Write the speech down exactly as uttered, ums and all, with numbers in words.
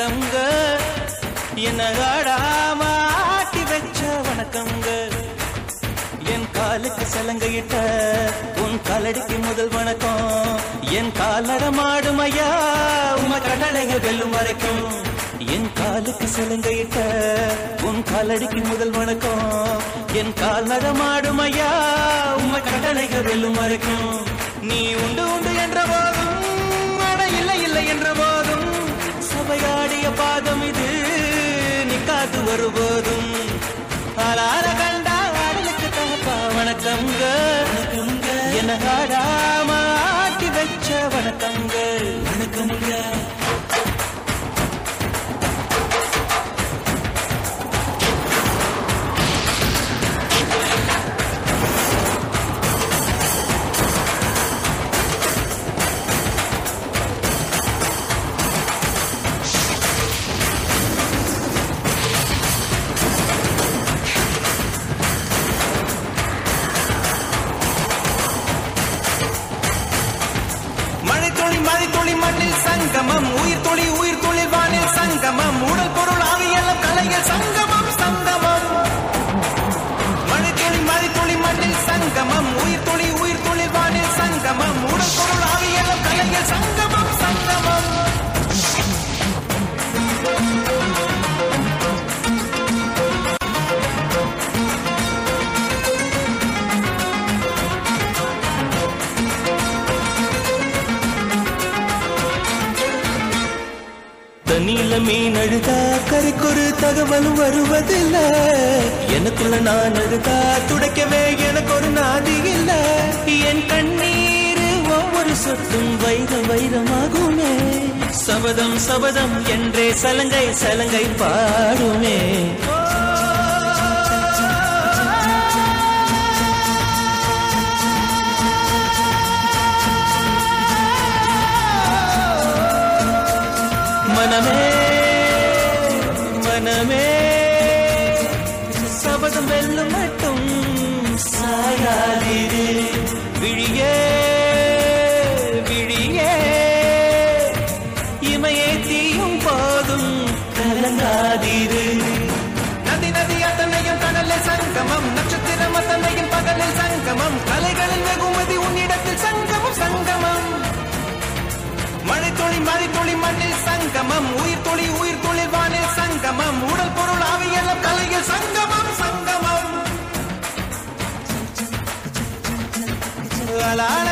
வணக்கங்க என்ன ஆடாம ஆட்டி வச்ச வணக்கங்க என் காலுக்கு சலங்கையிட்ட உன் காலடிக்கு முதல் வணக்கம் என் கால் நடமாடும் ஐயா உம கடலைகள் வெல்லும் வரைக்கும் என் காலுக்கு சலங்கையிட்ட உன் காலடிக்கு முதல் வணக்கம் என் கால் நடமாடும் ஐயா உம கடலைகள் வெல்லும் வரைக்கும் நீ உண்டு உண்டு என்ற போதும் அட இல்லை இல்லை என்ற போதும் சபையாடிய பாதம் இது நிக்காது ஒருபோதும் ஆளார கண்டா ஆடலுக்கு தகப்பா வணக்கங்க என்ன ஆடாம ஆட்டி வச்ச வணக்கங்க வணக்கங்க சங்கமம் உயிர் தொழி உயிர் தொழில் வானில் சங்கமம் உடல் பொருள் ஆவியெல்லாம் கலையில் சங்கமம் சங்கமம் மழை தொழி மழை தொழி மண்ணில் சங்கமம் உயிர் தொழி உயிர் தொழில் வானில் சங்கமம் உடல் பொருள் ஆவியெல்லாம் கலையில் சங்கமம் சங்கமம் தண்ணியில மீன் அழுதா கரைக்கொரு தகவலும் வருவதில்ல எனக்குள்ள நான் அழுதா துடைக்கவே எனக்கு ஒரு நாதி இல்ல என் கண்ணீர் ஒவ்வொரு சொட்டும் வைரம் வைரமாகுமே சபதம் சபதம் என்றே சலங்கை சலங்கை பாடுமே மனமே மனமே சபதம் வெல்லும் மட்டும் சாயாதிரு விழியே விழியே இமையே தீயும் போதும் கலங்காதிரு நதி நதி அத்தனையும் கடலில் சங்கமம் நட்சத்திரம் அத்தனையும் பகலில் சங்கமம் கலைகளின் வெகுமதி உன்னிடத்தில் சங்கமம் சங்கமம் மழை தொழி மழை தொழி மண்ணில் சங்கமம் உயிர் தொழி உயிர் தொழில் வானில் சங்கமம் உடல் பொருள் ஆவியெல்லாம் கலையில் சங்கமம் சங்கமம்